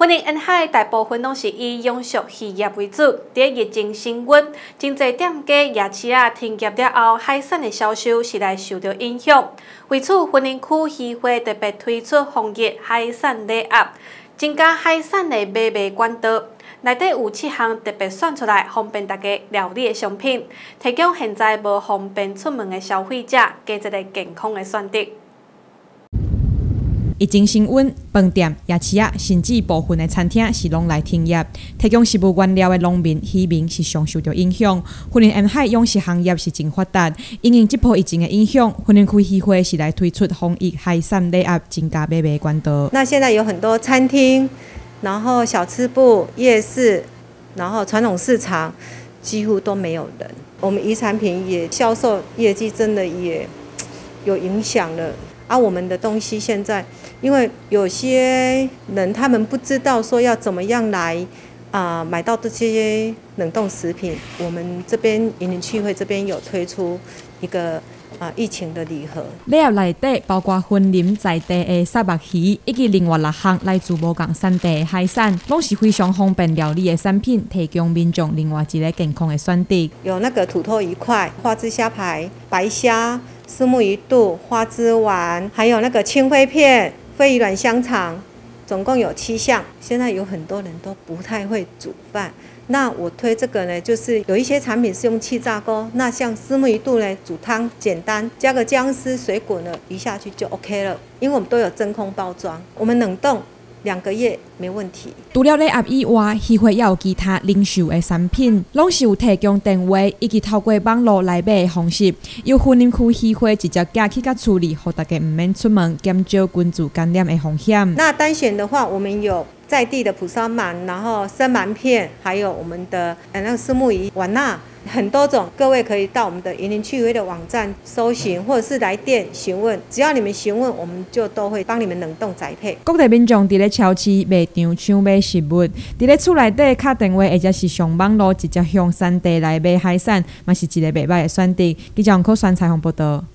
今年沿海大部分拢是以养殖渔业为主。在疫情升温，真侪店家夜市停业了后，海产的销售是来受到影响。为此，云林区渔会特别推出防疫海产礼盒，增加海产的买卖管道。内底有7项特别选出来，方便大家料理的商品，提供现在无方便出门的消费者加一个健康的选择。 疫情升温，饭店、夜市甚至部分的餐厅是拢来停业，提供食物原料的农民、渔民是上受到影响。云林沿海养殖行业是真发达，因应这波疫情的影响，云林区渔会是来推出防疫海产礼盒，增加买卖管道。 那现在有很多餐厅，然后小吃部、夜市，然后传统市场几乎都没有人。我们渔产品也销售业绩真的也有影响了。我们的东西现在，因为有些人他们不知道说要怎么样来买到这些冷冻食品，我们这边云林区会这边有推出一个疫情的礼盒。 礼盒内底包括云林在地的沙目鱼，以及另外6项来自无同产地的海产，拢是非常方便料理的产品，提供民众另外一个健康的选择。 有那个土豆鱼块、花枝虾排、白虾、虱目鱼肚、花枝丸，还有那个青灰片、飞鱼卵香肠，总共有7项。现在有很多人都不太会煮饭，那我推这个呢，就是有一些产品是用气炸锅，那像虱目鱼肚呢，煮汤简单，加个姜丝、水滚了移下去就 OK 了。因为我们都有真空包装，我们冷冻2个月没问题。 除了礼盒以外，渔会也有其他零售的产品，拢是有提供电话以及透过网络来买的方式，由云林区渔会直接寄去甲处理，让大家唔免出门，减少群聚感染的风险。 那单选的话，我们有在地的蒲烧鳗，然后生鳗片，还有我们的那个虱目鱼丸呐，很多种。各位可以到我们的云林区渔会的网站搜寻，或者是来电询问，只要你们询问，我们就都会帮你们冷冻宅配。 各地民众伫咧超市、卖场抢买食物，伫咧厝内底敲电话，或者是上网络直接向产地来买海产，嘛是一个袂歹的选择。记者王可宣采访报道。